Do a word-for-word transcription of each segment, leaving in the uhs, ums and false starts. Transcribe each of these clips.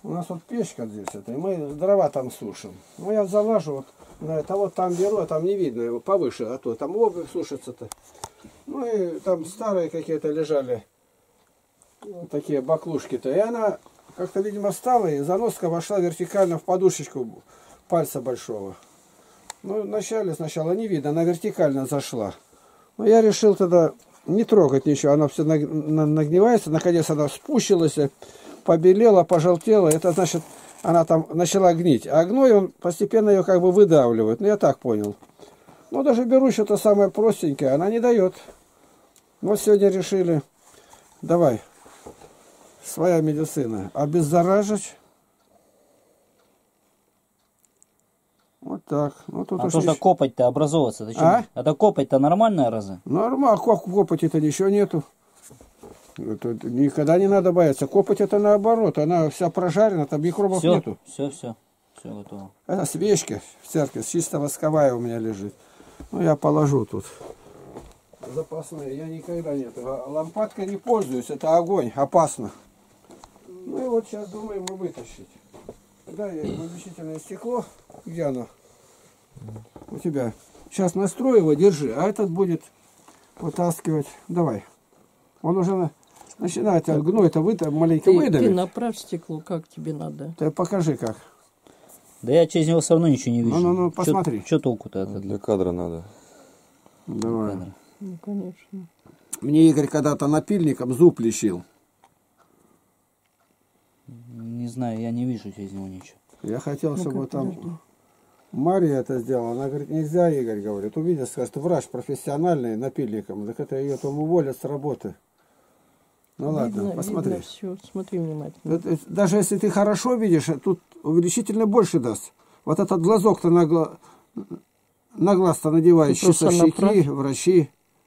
У нас вот печка здесь, это, и мы дрова там сушим. Ну, я залажу вот на это, вот там беру, а там не видно его повыше, а то там обувь сушится-то. Ну, и там старые какие-то лежали, вот такие баклушки-то. И она как-то, видимо, встала, и заноска вошла вертикально в подушечку пальца большого. Ну, вначале сначала не видно, она вертикально зашла. Но я решил тогда не трогать ничего, она все нагнивается, наконец она спущилась, побелела, пожелтела, это значит, она там начала гнить. А гной, он постепенно ее как бы выдавливает, ну я так понял. Ну даже беру что-то самое простенькое, она не дает. Вот сегодня решили, давай, своя медицина, обеззаражить. Вот так. Ну, тут а то, что копоть-то образовываться, зачем? А? Это копоть-то нормальная разве? Нормально, как копоти-то ничего нету. Это никогда не надо бояться. Копоть это наоборот, она вся прожарена, там микробов все, нету. Все, все, все готово. Это свечка в церкви, чисто восковая у меня лежит. Ну, я положу тут. Запасные, я никогда нет. Лампадкой не пользуюсь, это огонь, опасно. Ну и вот сейчас думаем мы вытащить. Да, я увеличительное стекло. Где оно? У тебя. Сейчас настрой его, держи. А этот будет вытаскивать. Давай. Он уже начинает гной-то вы маленько ты, выдавить. Ты направь стекло, как тебе надо. Ты покажи как. Да я через него все равно ничего не вижу. Ну, ну, ну посмотри. Что толку-то? Для кадра надо. Давай. Ну, конечно. Мне Игорь когда-то напильником зуб лечил. Не знаю, я не вижу через него ничего. Я хотел, чтобы Ну, там подожди. Мария это сделала. Она говорит, нельзя, Игорь, говорит. Увидит, скажет, врач профессиональный напильником. Так это ее там уволят с работы. Ну ладно, Видно, посмотри. видно все. Смотри внимательно. Это- даже если ты хорошо видишь, тут увеличительно больше даст. Вот этот глазок-то на, гла... на глаз-то надевают Ты просто часовщики, направь. врачи.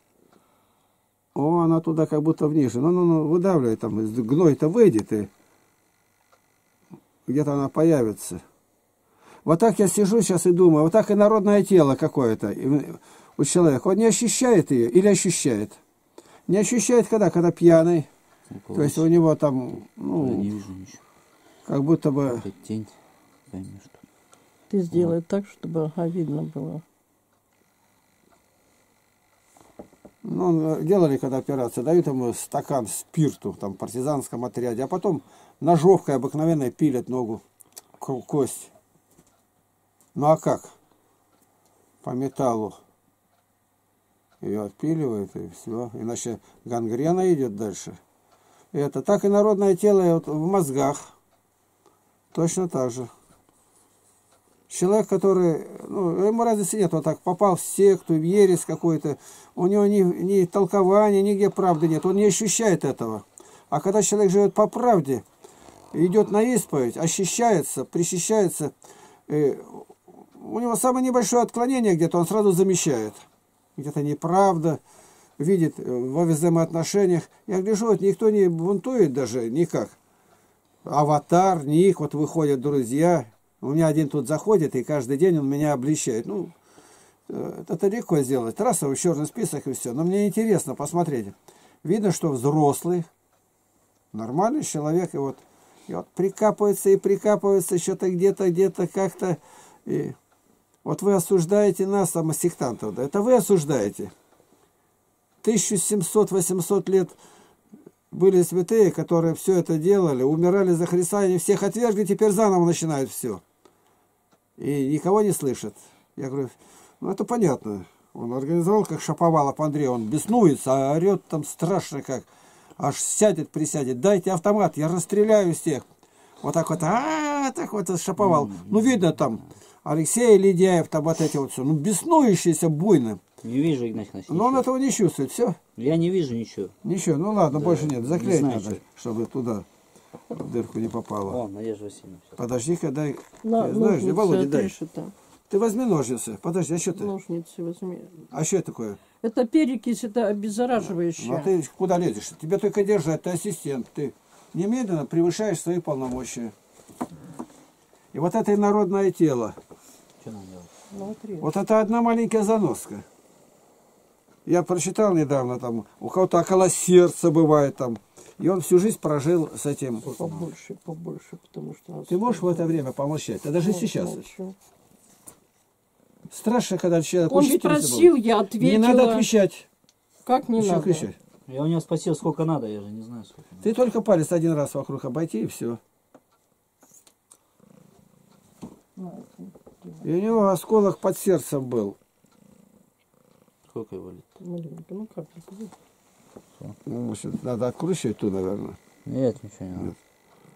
О, она туда как будто вниже. Ну-ну-ну, выдавливай там, гной-то выйдет и где-то она появится. Вот так я сижу сейчас и думаю, вот так и народное тело какое-то у человека. Он не ощущает ее или ощущает? Не ощущает когда? Когда пьяный. То есть у него там, ну, Я не вижу ничего. как будто бы... Это тень. Пойми, что. Ты сделай так, чтобы ага, видно было. Ну, делали когда операцию, дают ему стакан спирту, там, в партизанском отряде, а потом ножовкой обыкновенной пилят ногу, кость. Ну, а как? По металлу. Ее отпиливают, и все. Иначе гангрена идет дальше. И это так и народное тело вот, в мозгах. Точно так же. Человек, который, ну, ему разницы нет, вот так попал в секту, в ересь какой-то, у него ни, ни толкования, нигде правды нет, он не ощущает этого. А когда человек живет по правде, идет на исповедь, ощущается, причащается, э, у него самое небольшое отклонение где-то, он сразу замечает. Где-то неправда, видит во взаимоотношениях. Я гляжу, вот никто не бунтует даже никак. Аватар, Ник, вот выходят друзья. У меня один тут заходит, и каждый день он меня обличает. Ну, это легко сделать. Трассовый черный список и все. Но мне интересно посмотреть. Видно, что взрослый, нормальный человек, и вот, и вот прикапывается и прикапывается что-то где-то, где-то как-то. И вот вы осуждаете нас, самосектантов. Да? Это вы осуждаете. тысяча семьсот — восемьсот лет были святые, которые все это делали, умирали за Христа, они всех отвергли, теперь заново начинают все. И никого не слышат. Я говорю, ну это понятно. Он организовал, как Шаповалов Андрей, он беснуется, а орет там страшно как. Аж сядет, присядет, дайте автомат, я расстреляю всех. Вот так вот, а, так вот Шаповал. Ну видно там, Алексей Ледяев, там вот эти вот все, ну беснующиеся буйно. Не вижу, Игнатий Игнатьевич. Но он этого не чувствует, все. Я не вижу ничего. Ничего, ну ладно, Да, больше нет, заклеить не знаю, надо, что. чтобы туда в дырку не попало. О, Надежда Васильевна. Подожди-ка, дай. На, Ты знаешь, ножницы Володя, дай. отрежь это. Ты возьми ножницы. Подожди, а что ты? Ножницы возьми. А что это такое? Это перекись, это Ну, обеззараживающее. а ты куда лезешь? Тебе только держать, ты ассистент. Ты немедленно превышаешь свои полномочия. И вот это инородное тело. Что нам делать? Ну, отрежь. Вот это одна маленькая заноска. Я прочитал недавно, там, у кого-то около сердца бывает там. И он всю жизнь прожил с этим. Побольше, побольше, потому что... Ты можешь в это время помолчать? Да даже сейчас. Молчу. Страшно, когда человек Он учительница был. спросил, я ответила. Не надо кричать. Как не Еще надо? кричать. Я у него спросил, сколько надо, я же не знаю, сколько надо. Ты только палец один раз вокруг обойти, и все. И у него осколок под сердцем был. Сколько его лет? Маленько, ну как это? Ну, может, надо откручивать ту, наверное. Нет, ничего не надо.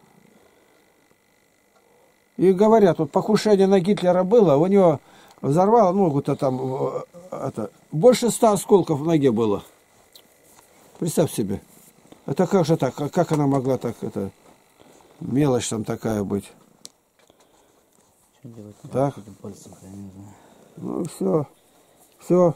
И говорят, вот покушение на Гитлера было, у него взорвало ногу-то там, э, это, больше ста осколков в ноге было. Представь себе. Это как же так? Как как она могла так, это, мелочь там такая быть? Что делать? Так. Этим пальцем, я не знаю. Ну, все. Все.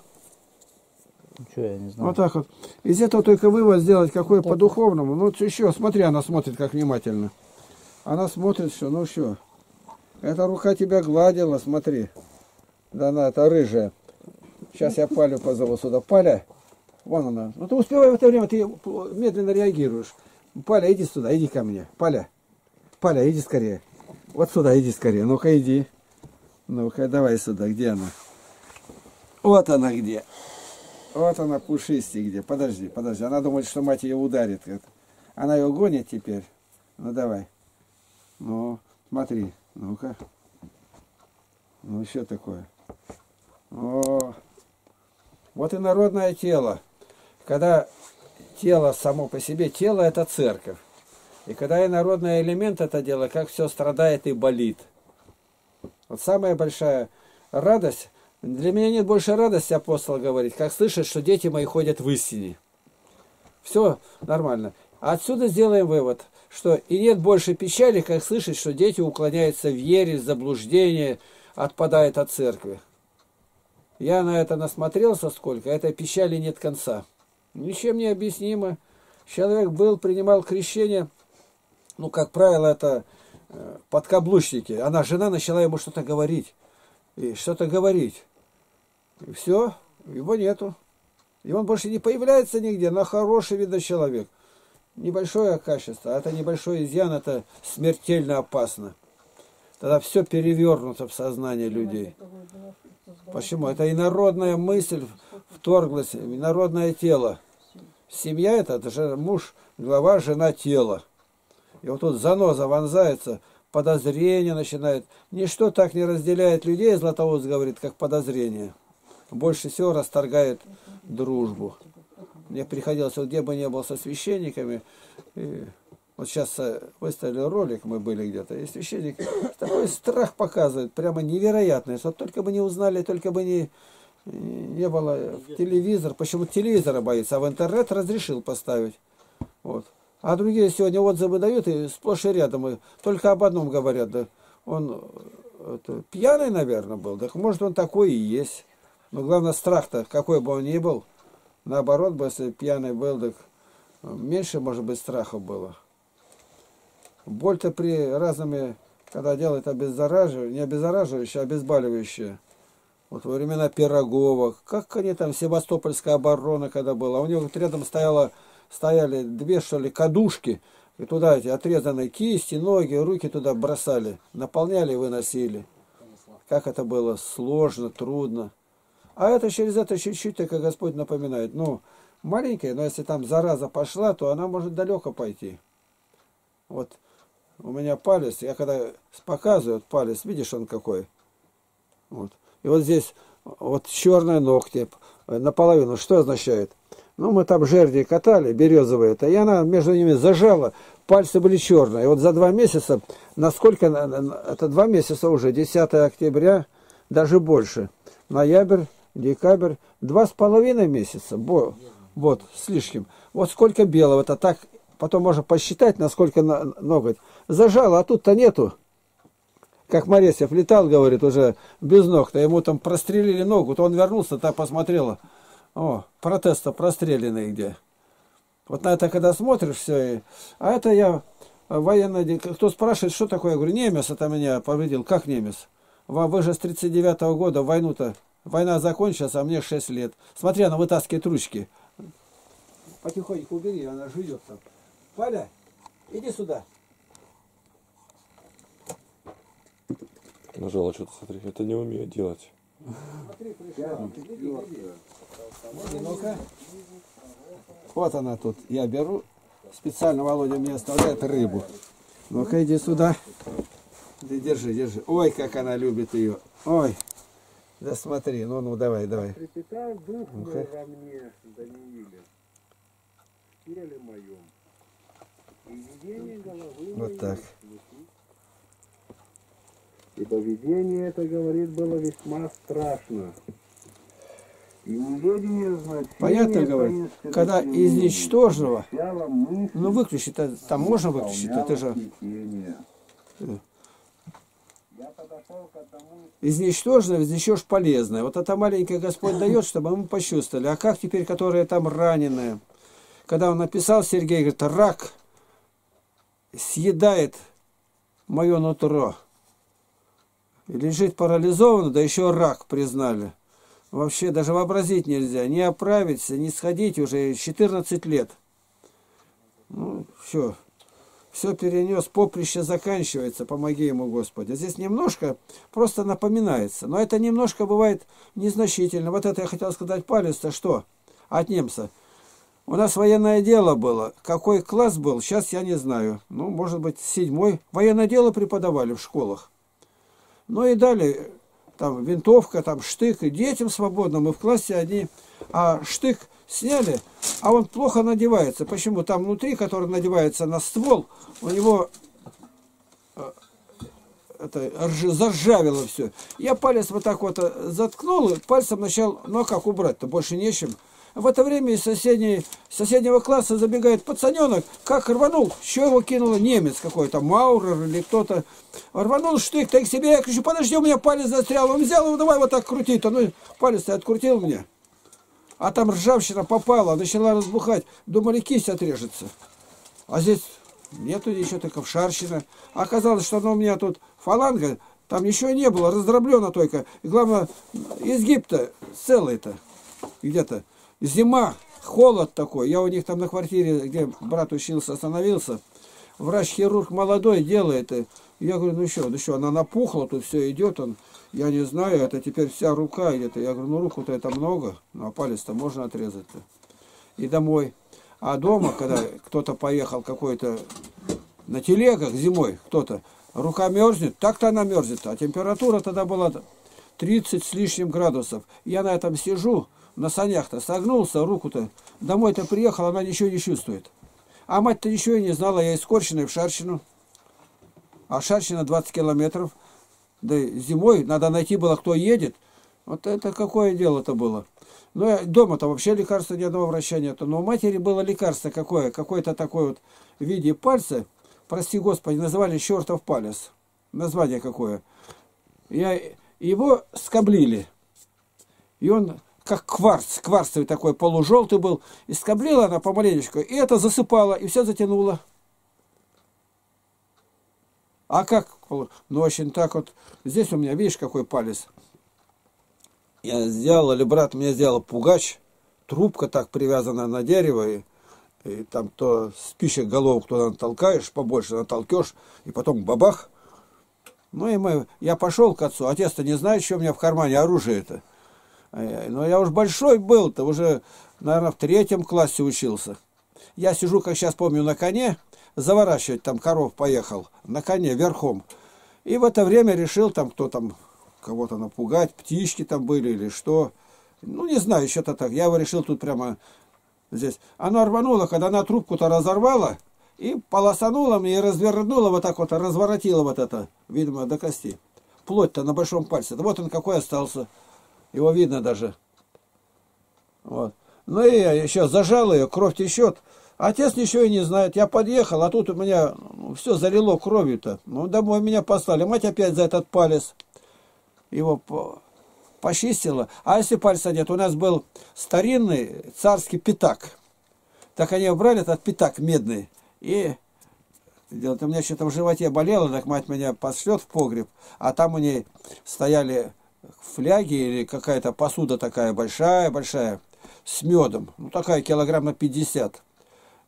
Ну что, я не знаю. Вот так вот. Из этого только вывод сделать, какой по духовному. Ну, еще, смотри, она смотрит как внимательно. Она смотрит, что, ну что. Эта рука тебя гладила, смотри. Да она, это рыжая. Сейчас я Палю позову сюда. Паля, вон она. Ну ты успевай в это время, ты медленно реагируешь. Паля, иди сюда, иди ко мне. Паля, Паля, иди скорее. Вот сюда, иди скорее. Ну-ка, иди. Ну-ка, давай сюда. Где она? Вот она где. Вот она, пушистик где. Подожди, подожди. Она думает, что мать ее ударит. Она ее гонит теперь. Ну, давай. Ну, смотри. Ну-ка. Ну, что такое? О, вот и народное тело. Когда тело само по себе, тело это церковь. И когда и народный элемент это дело, как все страдает и болит. Вот самая большая радость, для меня нет больше радости, апостол говорит, как слышать, что дети мои ходят в истине. Все нормально. А отсюда сделаем вывод, что и нет больше печали, как слышать, что дети уклоняются в ересь, заблуждение, отпадают от церкви. Я на это насмотрелся сколько, этой печали нет конца. Ничем не объяснимо. Человек был, принимал крещение, ну, как правило, это э, подкаблучники. Она, жена, начала ему что-то говорить. И что-то говорить. И все, его нету. И он больше не появляется нигде, но хороший, видно, человек. Небольшое качество, а это небольшой изъян, это смертельно опасно. Тогда все перевернуто в сознании людей. Почему? Это инородная мысль вторглась, инородное тело. Семья это, это же муж, глава, жена, тело. И вот тут заноза вонзается, подозрение начинает. Ничто так не разделяет людей, Златоуст говорит, как подозрение. Больше всего расторгает дружбу. Мне приходилось, вот где бы не был со священниками, и вот сейчас выставили ролик, мы были где-то, и священник такой страх показывает, прямо невероятный. Вот только бы не узнали, только бы не, не было в телевизор. Почему телевизора боится, а в интернет разрешил поставить. Вот. А другие сегодня отзывы дают, и сплошь и рядом, и только об одном говорят, да, он это, пьяный, наверное, был, так может он такой и есть. Но главное страх-то, какой бы он ни был, наоборот, бы, если пьяный был, так меньше, может быть, страха было. Боль-то при разными, когда делают обеззараживающие, не обеззараживающие, а обезболивающие. Вот во времена Пирогова, как они там, Севастопольская оборона, когда была, у него вот рядом стояло, стояли две, что ли, кадушки, и туда эти отрезанные кисти, ноги, руки туда бросали, наполняли и выносили. Как это было сложно, трудно. А это через это чуть-чуть, как Господь напоминает, ну, маленькая, но если там зараза пошла, то она может далеко пойти. Вот у меня палец, я когда показываю вот палец, видишь он какой? Вот. И вот здесь вот черные ногти наполовину, что означает? Ну, мы там жерди катали, березовые-то, и она между ними зажала, пальцы были черные. И вот за два месяца, насколько, это два месяца уже, десятое октября, даже больше, ноябрь, декабрь, два с половиной месяца, вот, слишком. Вот сколько белого-то, так, потом можно посчитать, насколько ноготь. Зажало, а тут-то нету. Как Моресьев летал, говорит, уже без ног-то, ему там прострелили ногу, то он вернулся, так посмотрела. О, протез-то простреленный где. Вот на это когда смотришь все. И... А это я военный... Кто спрашивает, что такое? Я говорю, немец это меня повредил. Как немец? Вы же с тридцать девятого года войну-то... Война закончилась, а мне шесть лет. Смотри, она вытаскивает ручки. Потихоньку убери, она жует там. Валя, иди сюда. Нажала что-то, смотри. Это не умею делать. Смотри, пришла. Иди, ну-ка. Вот она тут. Я беру. Специально Володя мне оставляет рыбу. Ну-ка, иди сюда. Ты держи, держи. Ой, как она любит ее. Ой. Да смотри, ну, ну, давай, давай. Трепетал дух мой Ну-ка. во мне, Данииле, в теле моем, и видение головы Вот моей так. летит. Ибо видение это, говорит, было весьма страшно. И неведение значения Понятно, говорит, таинственных когда из явлений ничтожного, вначала мысль ну выключи-то, там можно выключить, это же наполняла смятение. Я подошел к одному из ничтожного извлечешь полезное. Вот это маленькое Господь дает, чтобы мы почувствовали. А как теперь, которые там раненые? Когда он написал, Сергей говорит, рак съедает мое нутро. И лежит парализованно, да еще рак признали. Вообще даже вообразить нельзя. Не оправиться, не сходить уже четырнадцать лет. Ну, все. Все перенес, поприще заканчивается, помоги ему, Господи. Здесь немножко просто напоминается. Но это немножко бывает незначительно. Вот это я хотел сказать, палец-то что? От немца. У нас военное дело было. Какой класс был, сейчас я не знаю. Ну, может быть, седьмой. Военное дело преподавали в школах. Ну и далее, там, винтовка, там, штык. И детям свободно, мы в классе одни. А штык сняли, а он плохо надевается. Почему? Там внутри, который надевается на ствол, у него это, заржавело все. Я палец вот так вот заткнул, и пальцем начал, ну а как убрать-то, больше нечем. В это время из соседней, соседнего класса забегает пацаненок, как рванул, что его кинуло, немец какой-то, Маурер или кто-то. Рванул штык, так к себе, я кричу, подожди, у меня палец застрял. Он взял его, давай вот так крутить. Ну, палец-то открутил мне. А там ржавчина попала, начала разбухать. Думали, кисть отрежется. А здесь нету ничего, только вшарщина. Оказалось, что она у меня тут фаланга, там ничего не было, раздроблено только. И главное, изгиб-то целый-то где-то. Зима, холод такой. Я у них там на квартире, где брат учился, остановился. Врач-хирург молодой делает. И я говорю, ну что, ну что, она напухла, тут все идет. Он, я не знаю, это теперь вся рука идет. Я говорю, ну руку-то это много, ну а палец-то можно отрезать-то. И домой. А дома, когда кто-то поехал какой-то на телегах зимой, кто-то, рука мерзнет, так-то она мерзнет. А температура тогда была тридцать с лишним градусов. Я на этом сижу, на санях-то согнулся, руку-то, домой-то приехал, она ничего не чувствует. А мать-то ничего и не знала, я искорченный в Шарщину. А Шарщина двадцать километров. Да зимой надо найти было, кто едет. Вот это какое дело-то было. Ну, дома-то вообще лекарства ни одного врача нету. Но у матери было лекарство какое, какое-то такое вот в виде пальца. Прости Господи, называли чертов палец. Название какое. Я, его скоблили. И он как кварц, кварцевый такой, полужелтый был. И скоблила она помаленечку, и это засыпала, и все затянуло. А как? Ну, очень так вот. Здесь у меня, видишь, какой палец. Я сделал, или брат мне сделал пугач. Трубка так привязана на дерево. И, и там то с пищей голову туда натолкаешь, побольше натолкешь. И потом бабах. Ну и мы, я пошел к отцу. Отец-то не знает, что у меня в кармане оружие-то. Но я уж большой был-то, уже, наверное, в третьем классе учился. Я сижу, как сейчас помню, на коне, заворачивать, там коров поехал, на коне, верхом. И в это время решил, там, кто там, кого-то напугать, птички там были или что. Ну, не знаю, что-то так. Я его решил тут прямо здесь. Оно рвануло, когда она трубку-то разорвала, и полосанула мне, и развернула вот так вот, разворотила вот это, видимо, до кости. Плоть-то на большом пальце. Да вот он какой остался. Его видно даже. Вот. Ну и я еще зажал ее, кровь течет. Отец ничего и не знает. Я подъехал, а тут у меня ну, все залило кровью-то. Ну, домой меня послали. Мать опять за этот палец его по почистила. А если пальца нет? У нас был старинный царский пятак. Так они брали этот пятак медный. И у меня что-то в животе болело, так мать меня пошлет в погреб. А там у ней стояли фляги или какая-то посуда такая большая-большая с медом. Ну, такая килограмм на пятьдесят.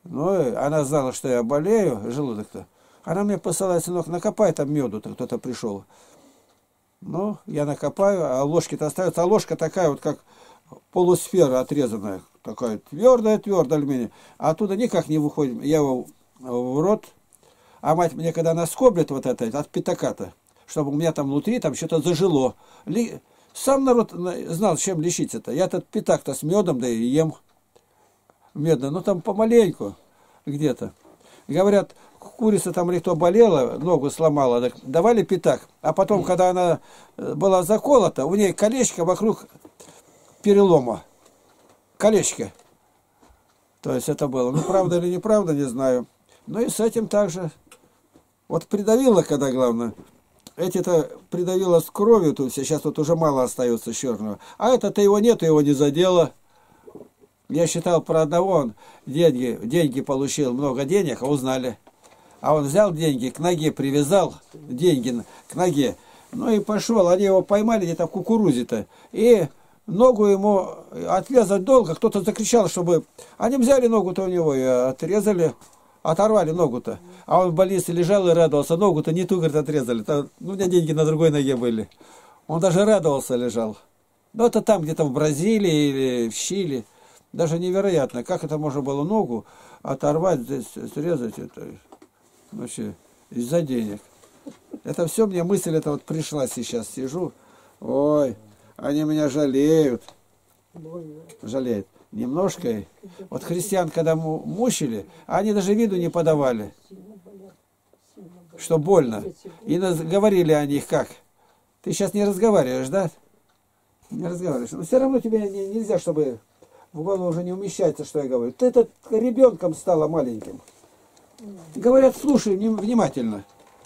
Ну, и она знала, что я болею, желудок-то. Она мне посылает: сынок, накопай там меду-то, кто-то пришел. Ну, я накопаю, а ложки-то остаются. А ложка такая вот, как полусфера отрезанная. Такая твердая-твердая алюминия. А оттуда никак не выходит. Я его в рот. А мать мне, когда она скоблит вот это, от пятака-то, чтобы у меня там внутри там что-то зажило. Ли... Сам народ знал, чем лечить-то. Я этот пятак-то с медом, да и ем медно. Ну, там помаленьку где-то. Говорят, курица там или кто болела, ногу сломала, так давали пятак. А потом, когда она была заколота, у ней колечко вокруг перелома. Колечко. То есть это было. Ну, правда или неправда, не знаю. Ну и с этим также. Вот придавило, когда главное. Эти-то придавило с кровью, тут сейчас тут уже мало остается черного. А это-то его нет, его не задело. Я считал про одного, он деньги, деньги получил, много денег, а узнали. А он взял деньги, к ноге привязал, деньги к ноге. Ну и пошел, они его поймали где-то в кукурузе-то. И ногу ему отрезать долго, кто-то закричал, чтобы... Они взяли ногу-то у него и отрезали, оторвали ногу-то. А он в больнице лежал и радовался, ногу-то не ту, говорит, отрезали. Там, ну, у меня деньги на другой ноге были. Он даже радовался, лежал. Ну, это там где-то в Бразилии или в Чили. Даже невероятно, как это можно было ногу оторвать, здесь срезать это. Вообще, из-за денег. Это все мне мысль эта вот пришла сейчас. Сижу. Ой, они меня жалеют. Жалеют. Немножко. Вот христиан, когда мучили, они даже виду не подавали, что больно. И говорили о них как. Ты сейчас не разговариваешь, да? Не разговариваешь. Но все равно тебе нельзя, чтобы в голову уже не умещается, что я говорю. Ты этот ребенком стала маленьким. Говорят, слушай внимательно.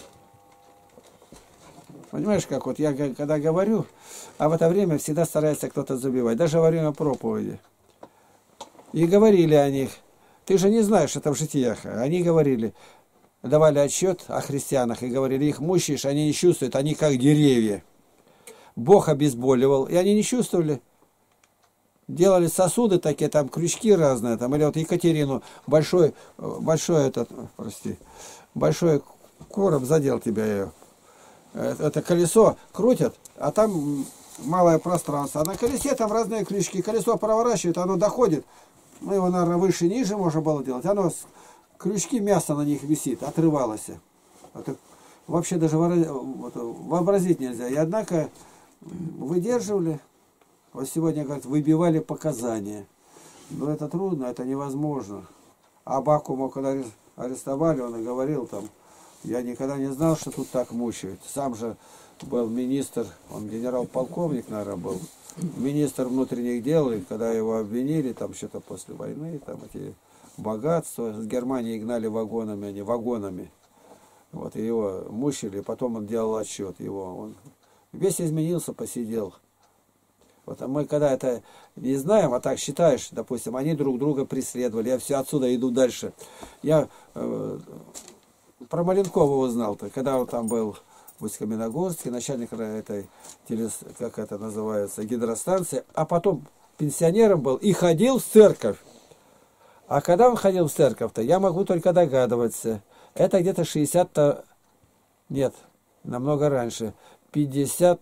Понимаешь, как вот я когда говорю, а в это время всегда старается кто-то забивать. Даже во время проповеди. И говорили о них. Ты же не знаешь, это в житиях. Они говорили, давали отчет о христианах и говорили, их мучаешь, они не чувствуют, они как деревья. Бог обезболивал, и они не чувствовали. Делали сосуды такие, там крючки разные, там, или вот Екатерину, большой, большой этот, прости, большой короб задел тебя ее. Это колесо крутят, а там малое пространство. А на колесе там разные крючки. Колесо проворачивает, оно доходит. Ну, его, наверное, выше, ниже можно было делать. Оно, крючки, мясо на них висит, отрывалось. Это вообще даже вообразить нельзя. И однако выдерживали. Вот сегодня, говорят, выбивали показания. Но это трудно, это невозможно. Абакума, когда арестовали, он и говорил там, я никогда не знал, что тут так мучают. Сам же был министр, он генерал-полковник, наверное, был. Министр внутренних дел, и когда его обвинили, там что-то после войны, там эти богатства с Германии гнали вагонами, а не вагонами. Вот, и его мучили, потом он делал отчет его. Он весь изменился, посидел. Вот, а мы когда это не знаем, а так считаешь, допустим, они друг друга преследовали, я все отсюда иду дальше. Я э, про Маленкова узнал-то, когда он там был в Усть-Каменогорске, начальник этой, телес, как это называется, гидростанции, а потом пенсионером был и ходил в церковь. А когда он ходил в церковь-то, я могу только догадываться. Это где-то шестьдесят-то, нет, намного раньше, пятьдесят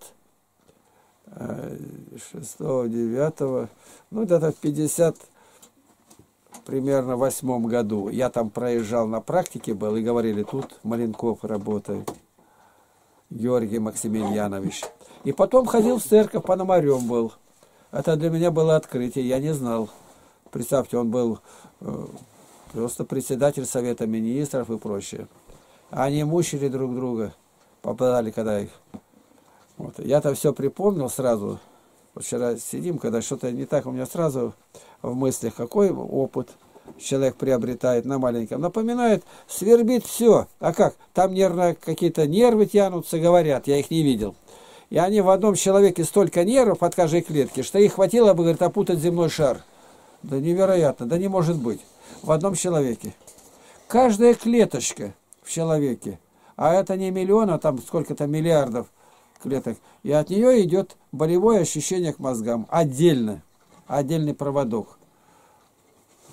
шестого, девятого, ну где-то в пятьдесят примерно восьмом году. Я там проезжал на практике был, и говорили, тут Маленков работает, Георгий Максимiliaнович. И потом ходил в церковь, Пономарем был. Это для меня было открытие, я не знал. Представьте, он был э, просто председатель Совета Министров и прочее. Они мучили друг друга, попадали, когда их... Вот. Я-то все припомнил сразу. Вот вчера сидим, когда что-то не так, у меня сразу в мыслях, какой опыт человек приобретает на маленьком. Напоминает, свербит все. А как? Там нервно какие-то нервы тянутся, говорят, я их не видел. И они в одном человеке столько нервов от каждой клетки, что их хватило бы, говорит, опутать земной шар. Да невероятно, да не может быть. В одном человеке. Каждая клеточка в человеке, а это не миллион, а там сколько-то миллиардов клеток, и от нее идет болевое ощущение к мозгам. Отдельно. Отдельный проводок.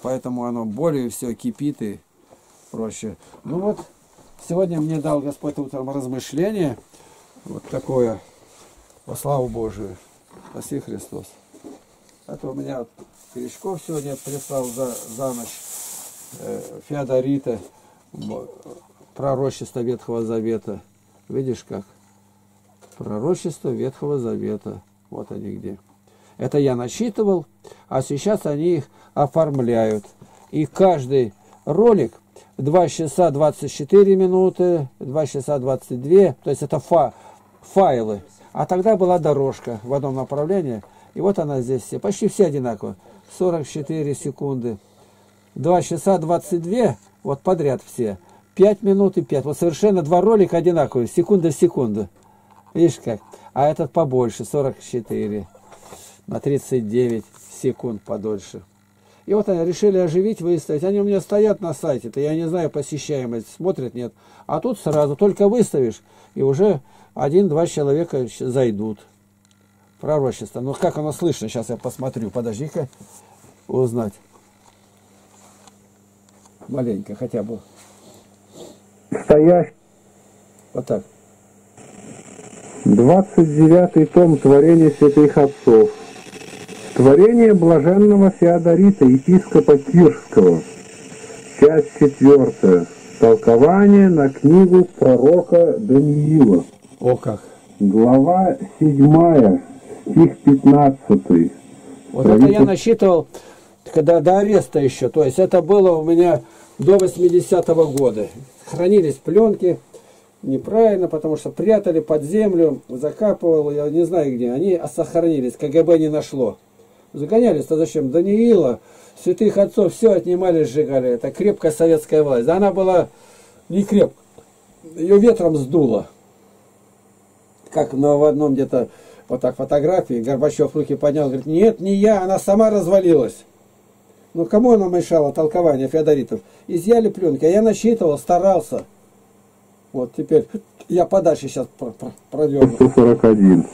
поэтому оно более все кипит и проще. Ну вот, сегодня мне дал Господь утром размышление, вот такое, во славу Божию. Спаси Христос. Это у меня Крючков сегодня прислал за, за ночь э, Феодорита, пророчество Ветхого Завета. Видишь как? Пророчество Ветхого Завета. Вот они где. Это я начитывал, а сейчас они их оформляют. И каждый ролик два часа двадцать четыре минуты, два часа двадцать два, то есть это фа, файлы. А тогда была дорожка в одном направлении. И вот она здесь все, почти все одинаково. сорок четыре секунды. два часа двадцать два, вот подряд все. пять минут и пять. Вот совершенно два ролика одинаковые, секунда в секунду. Видишь как? А этот побольше, сорок четыре. На тридцать девять секунд подольше. И вот они решили оживить, выставить. Они у меня стоят на сайте-то, я не знаю, посещаемость, смотрят, нет. А тут сразу только выставишь, и уже один-два человека зайдут. Пророчество. Ну как оно слышно? Сейчас я посмотрю. Подожди-ка. Узнать. Маленько хотя бы. Стоящий. Вот так. двадцать девятый том творения святых отцов. Творение блаженного Феодорита, епископа Кирского. Часть четвертая. Толкование на книгу пророка Даниила. О как. Глава седьмая, стих пятнадцатый. Вот это я насчитывал, когда до ареста еще. То есть это было у меня до восьмидесятого года. Хранились пленки неправильно, потому что прятали под землю, закапывал, я не знаю где. Они сохранились, КГБ не нашло. Загонялись-то зачем? Даниила, святых отцов, все отнимали, сжигали. Это крепкая советская власть. Она была не крепкая. Ее ветром сдуло. Как на в одном где-то вот так фотографии, Горбачев руки поднял, говорит, нет, не я, она сама развалилась. Ну кому она мешала, толкование Феодоритов? Изъяли пленки, а я насчитывал, старался. Вот теперь я подальше сейчас продерну. сто сорок один.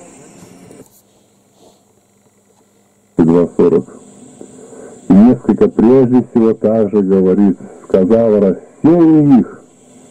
два сорок. Несколько прежде всего также говорит, сказал, рассею их,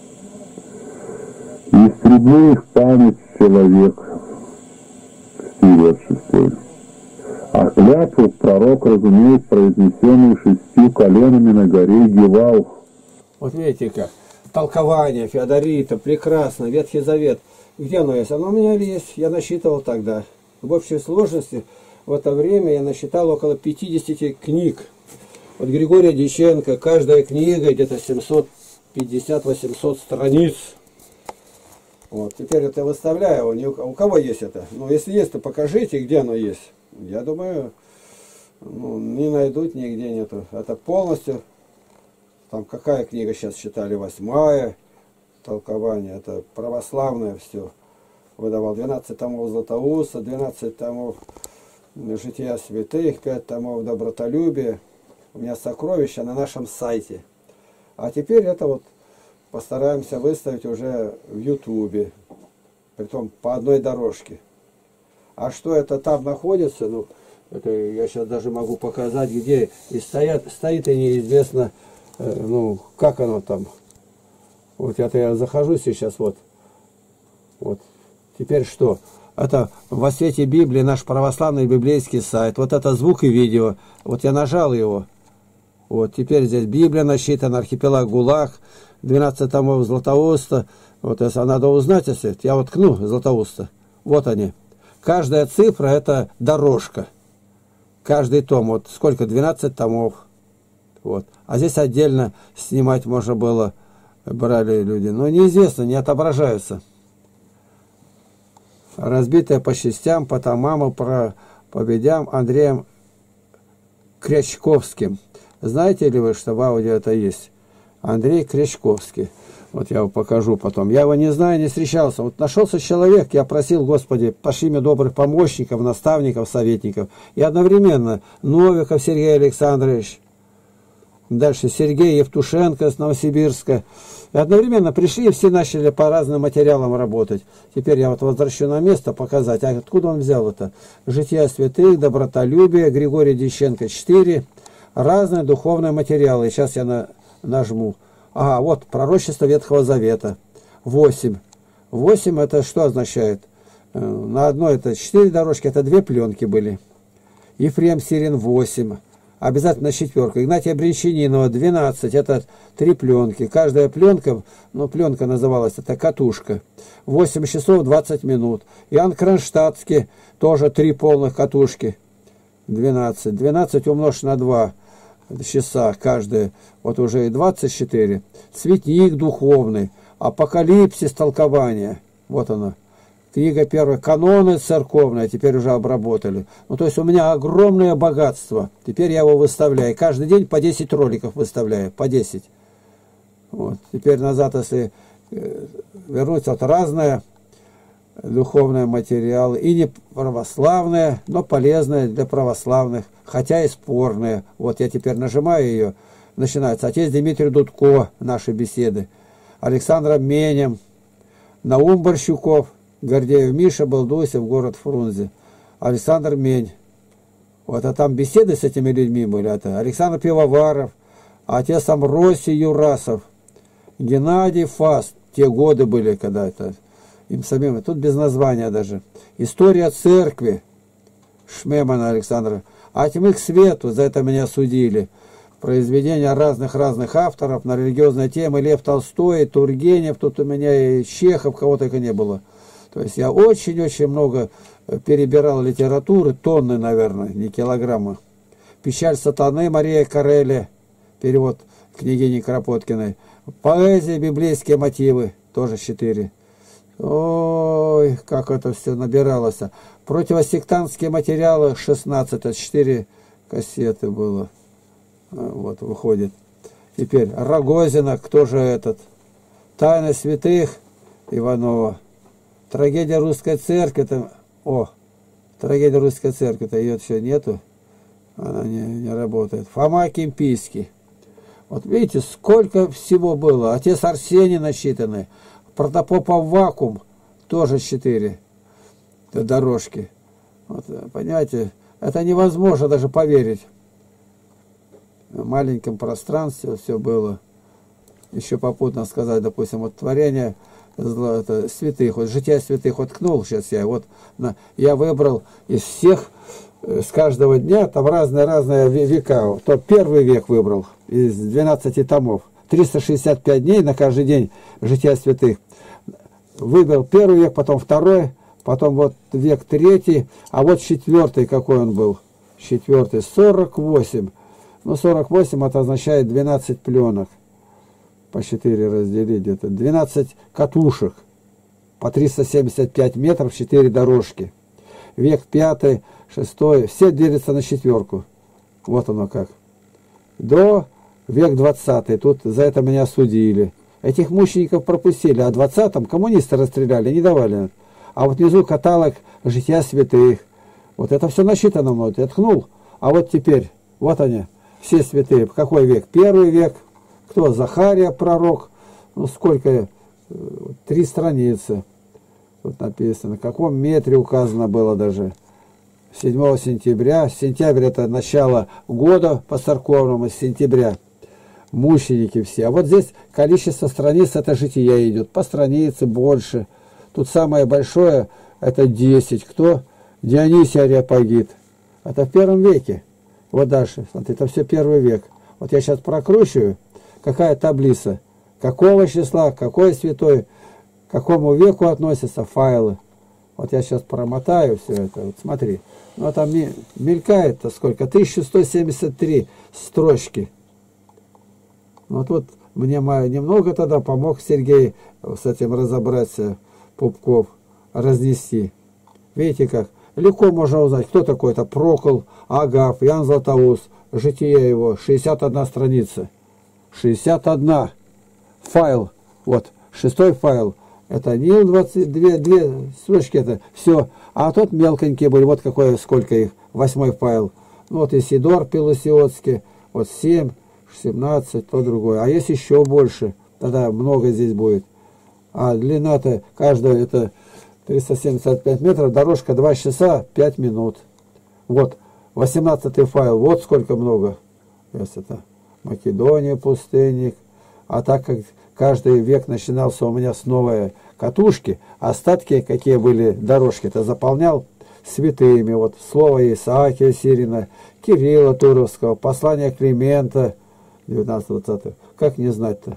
истреблю их память человек. Стиль шестой. А клятву пророк разумеет, произнесенную шестью коленами на горе Гивал. Вот видите как. Толкование Феодорита, прекрасно, Ветхий Завет. Где оно есть? Оно у меня есть, я насчитывал тогда. В общей сложности в это время я насчитал около пятидесяти книг. Вот Григория Дьяченко, каждая книга где-то семьсот пятьдесят — восемьсот страниц. Вот, теперь это выставляю. У кого есть это? Ну, если есть, то покажите, где оно есть. Я думаю, ну, не найдут, нигде нету. Это полностью, там какая книга сейчас читали? Восьмая, толкование, это православное все. Выдавал двенадцать томов Златоуста, двенадцать томов Жития святых, пять томов Добротолюбия. У меня сокровища на нашем сайте. А теперь это вот постараемся выставить уже в Ютубе. Притом по одной дорожке. А что это там находится, ну, это я сейчас даже могу показать, где и стоят, стоит и неизвестно, э, ну, как оно там. Вот это я захожу сейчас, вот. Вот. Теперь что? Это во свете Библии наш православный библейский сайт. Вот это звук и видео. Вот я нажал его. Вот теперь здесь Библия насчитана, архипелаг ГУЛАГ, двенадцать томов Златоуста. Вот если надо узнать, если я вот ткну Златоуста. Вот они. Каждая цифра это дорожка. Каждый том. Вот сколько? двенадцать томов. Вот. А здесь отдельно снимать можно было. Брали люди. Но неизвестно, не отображаются. Разбитая по частям, по томам, по поведям Андреем Крячковским. Знаете ли вы, что в аудио это есть? Андрей Крячковский. Вот я его покажу потом. Я его не знаю, не встречался. Вот нашелся человек, я просил, Господи, пошли мне добрых помощников, наставников, советников. И одновременно Новиков Сергей Александрович, дальше Сергей Евтушенко с Новосибирска. И одновременно пришли, и все начали по разным материалам работать. Теперь я вот возвращу на место показать. А откуда он взял это? Жития святых, Добротолюбие, Григорий Дьяченко четыре, Разные духовные материалы. Сейчас я на, нажму. Ага, вот пророчество Ветхого Завета. восемь. восемь это что означает? На одной это четыре дорожки, это две пленки были. Ефрем Сирин восемь. Обязательно четверка. Игнатия Бринчанинова двенадцать, это три пленки. Каждая пленка, ну пленка называлась, это катушка. восемь часов двадцать минут. Иоанн Кронштадтский, тоже три полных катушки. двенадцать. двенадцать умножить на два часа каждая, вот уже и двадцать четыре. Цветник духовный, апокалипсис толкования. Вот оно. Книга первая, каноны церковные, теперь уже обработали. Ну, то есть у меня огромное богатство. Теперь я его выставляю. Каждый день по десять роликов выставляю, по десять. Вот. Теперь назад, если вернуться, вот разные духовные материалы. И не православные, но полезные для православных, хотя и спорные. Вот я теперь нажимаю ее, начинается. Отец Дмитрий Дудко, наши беседы. Александр Менем, Наум Борщуков, Гордеев Миша, Балдусев, город Фрунзе, Александр Мень. Вот, а там беседы с этими людьми были. Это Александр Пивоваров, отец Амросий Юрасов, Геннадий Фаст. Те годы были, когда это им самим, тут без названия даже. История церкви Шмемана Александра. А тьмы к свету, за это меня судили. Произведения разных-разных авторов на религиозные темы. Лев Толстой, Тургенев, тут у меня и Чехов, кого только не было. То есть я очень-очень много перебирал литературы, тонны, наверное, не килограммы. «Печаль сатаны» Мария Карелли, перевод княгини Кропоткиной. Поэзия, библейские мотивы, тоже четыре. Ой, как это все набиралось. Противосектантские материалы шестнадцать, это четыре кассеты было. Вот, выходит. Теперь Рогозина, кто же этот? «Тайны святых» Иванова. Трагедия русской церкви, это, о, трагедия русской церкви, это ее все нету, она не, не работает. Фома Кимпийский. Вот видите, сколько всего было. Отец Арсений насчитанный, Протопопов Вакуум, тоже четыре дорожки. Вот, понимаете, это невозможно даже поверить. В маленьком пространстве все было. Еще попутно сказать, допустим, вот творение это, святых, вот жития святых, вот ткнул сейчас я, вот на, я выбрал из всех, с каждого дня, там разные-разные века, то первый век выбрал из двенадцати томов, триста шестьдесят пять дней на каждый день жития святых. Выбрал первый век, потом второй, потом вот век третий, а вот четвертый, какой он был, четвертый, сорок восемь, ну сорок восемь это означает двенадцать пленок. По четыре разделить, где-то двенадцать катушек, по триста семьдесят пять метров, четыре дорожки. Век пятый, шестой, все делятся на четверку. Вот оно как. До век двадцатый, тут за это меня судили. Этих мучеников пропустили, а в двадцатом коммунисты расстреляли, не давали. А вот внизу каталог жития святых. Вот это все насчитано мной, я ткнул. А вот теперь, вот они, все святые. Какой век? Первый век. Кто? Захария, пророк. Ну, сколько? Три страницы. Тут написано. В каком метре указано было даже. седьмого сентября. Сентябрь это начало года по церковному, с сентября. Мученики все. А вот здесь количество страниц, это жития идет. По странице больше. Тут самое большое, это десять. Кто? Дионисий Ареопагит. Это в первом веке. Вот дальше. Смотри, это все первый век. Вот я сейчас прокручиваю. Какая таблица, какого числа, какой святой, к какому веку относятся файлы. Вот я сейчас промотаю все это, вот смотри. Ну там мелькает-то сколько? тысяча сто семьдесят три строчки. Вот тут мне немного тогда помог Сергей с этим разобраться, Пупков, разнести. Видите как? Легко можно узнать, кто такой-то Прокол, Агав, Иоанн Златоуст, житие его, шестьдесят одна страница. шестьдесят одна файл, вот, шестой файл, это Нил, двадцать две, две строчки, это все, а тут мелконькие были, вот какое, сколько их, восьмой файл, ну, вот Исидор Пелосиотский, вот семь, семнадцать, то другое, а есть еще больше, тогда много здесь будет, а длина-то каждая, это триста семьдесят пять метров, дорожка два часа пять минут, вот, восемнадцатый файл, вот сколько много, Если это Македония, пустынник. А так как каждый век начинался у меня с новой катушки, остатки, какие были дорожки, это заполнял святыми. Вот слово Исаакия Сирина, Кирилла Туровского, послание Климента девятнадцатого-двадцатого. Как не знать-то?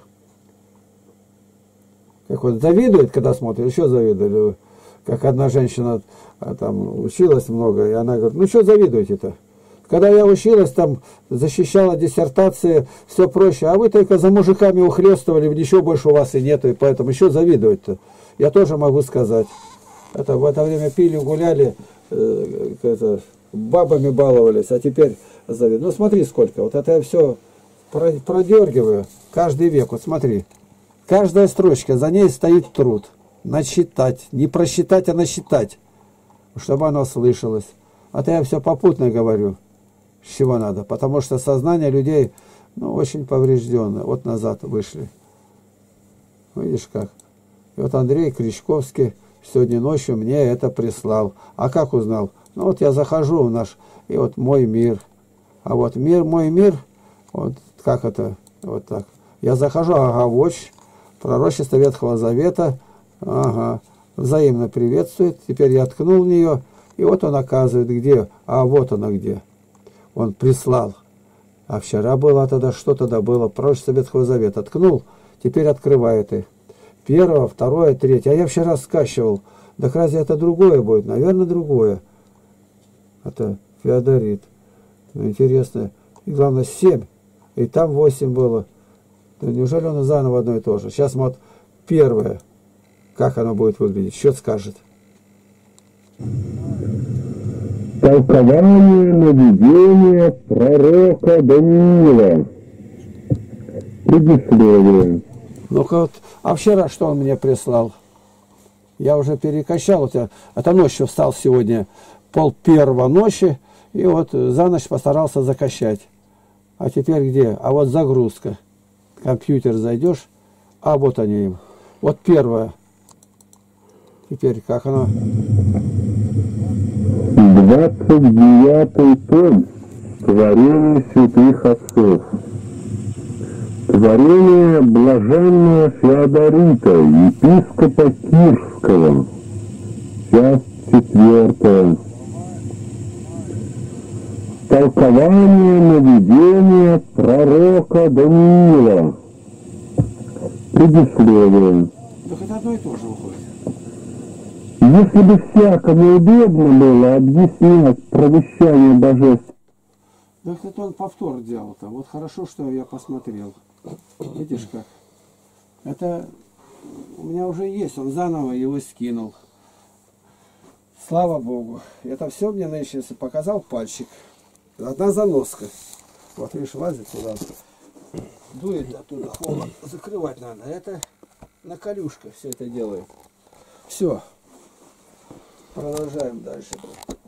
Как вот завидует, когда смотрит, еще завидует. Как одна женщина там училась много, и она говорит, ну что завидуете-то? Когда я училась, там защищала диссертации, все проще, а вы только за мужиками ухлёстывали, ничего больше у вас и нету, и поэтому еще завидовать-то. Я тоже могу сказать. Это в это время пили, гуляли, э, это, бабами баловались, а теперь завидуют. Ну смотри сколько, вот это я все продергиваю каждый век, вот смотри. Каждая строчка, за ней стоит труд. Насчитать, не просчитать, а насчитать, чтобы оно слышалось. А то я все попутно говорю, с чего надо. Потому что сознание людей, ну, очень поврежденное. Вот назад вышли. Видишь как? И вот Андрей Кричковский сегодня ночью мне это прислал. А как узнал? Ну вот я захожу в наш, и вот мой мир. А вот мир, мой мир, вот как это, вот так. Я захожу, ага, watch, пророчество Ветхого Завета, ага, взаимно приветствует. Теперь я ткнул в нее, и вот он оказывает, где, а вот она где. Он прислал. А вчера было тогда, что тогда было? Пророчество Ветхого Завета. Ткнул, теперь открывает их. Первое, второе, третье. А я вчера скачивал. Так разве это другое будет? Наверное, другое. Это Феодорит. Ну, интересно. И главное, семь. И там восемь было. Ну, неужели он заново одно и то же? Сейчас вот первое. Как оно будет выглядеть? Счет скажет. Толкование наведения пророка Даниила. Предисловие. Ну-ка вот, а вчера что он мне прислал? Я уже перекачал, вот я, это ночью встал сегодня, пол первого ночи, и вот за ночь постарался закачать. А теперь где? А вот загрузка. Компьютер зайдешь, а вот они им. Вот первое. Теперь как оно? двадцать девятый том. Творение святых отцов. Творение блаженного Феодорита, епископа Кирского. Часть четвертая. Толкование наведения пророка Даниила. Предисловие. Так это одно и то же выходит. Если бы всякому удобно было объяснять провещание божеств, Да это он повтор делал-то. Вот хорошо, что я посмотрел. Видишь как? Это у меня уже есть, он заново его скинул. Слава Богу. Это все мне начался, показал пальчик. Одна заноска. Вот видишь, лазит туда. Дует оттуда, холод. Закрывать надо. Это на колюшках все это делает. Все. Продолжаем дальше.